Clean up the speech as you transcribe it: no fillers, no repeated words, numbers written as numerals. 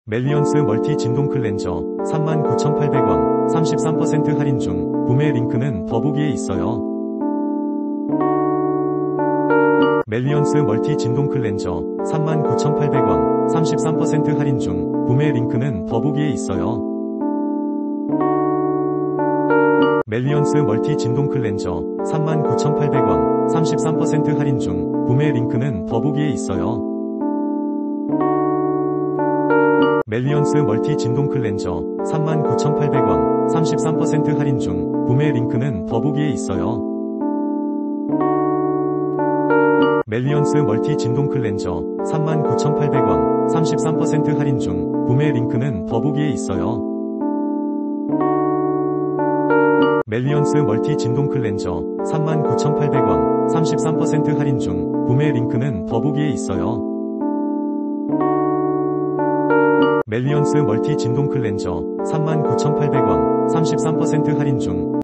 멜리언스 멀티 진동 클렌저 39,800원 33% 할인 중. 구매 링크는 더보기에 있어요. 멜리언스 멀티 진동 클렌저 39,800원 33% 할인 중. 구매 링크는 더보기에 있어요. 멜리언스 멀티 진동 클렌저 39,800원 33% 할인 중. 구매 링크는 더보기에 있어요. 멜리언스 멀티 진동 클렌저 39,800원 33% 할인 중. 구매 링크는 더보기에 있어요. 멜리언스 멀티 진동 클렌저 39,800원 33% 할인 중. 구매 링크는 더보기에 있어요. 멜리언스 멀티 진동 클렌저 39,800원 33% 할인 중. 구매 링크는 더보기에 있어요. 멜리언스 멀티 진동 클렌저 39,800원 33% 할인 중.